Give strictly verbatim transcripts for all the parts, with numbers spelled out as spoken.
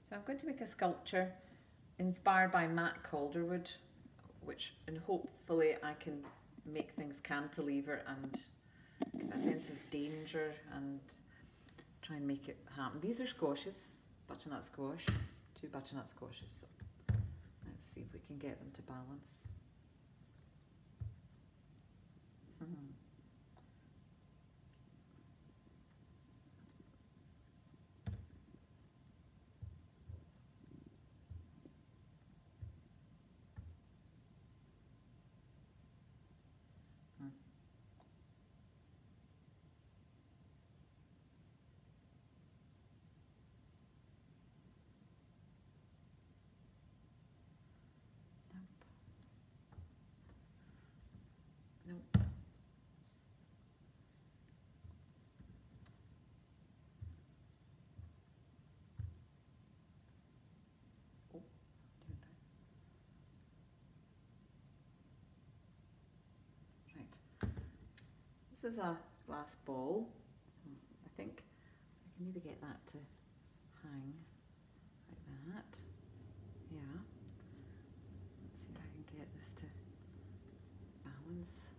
So I'm going to make a sculpture inspired by Matt Calderwood, which and hopefully I can make things cantilever and give a sense of danger and try and make it happen. These are squashes, butternut squash, two butternut squashes. So let's see if we can get them to balance. Hmm. Nope. Oh, right. This is a glass ball, so I think I can maybe get that to hang like that. Yeah. Let's see if I can get this to balance.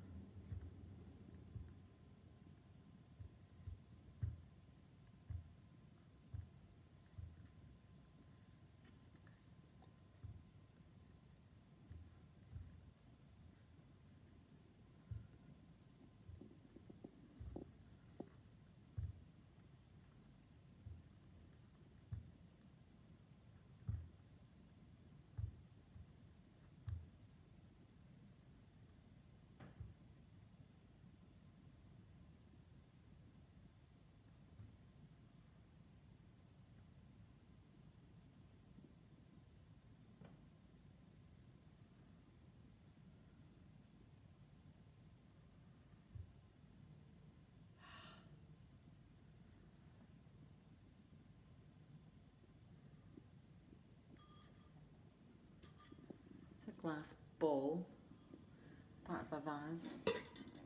It's a glass ball, part of a vase. Put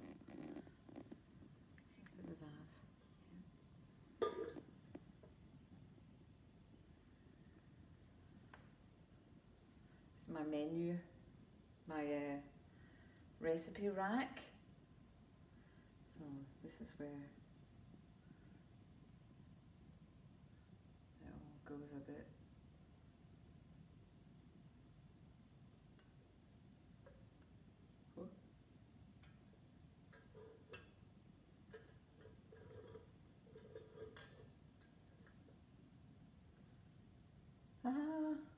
the vase. This is my menu, my uh, recipe rack. So this is where it all goes a bit. Ah.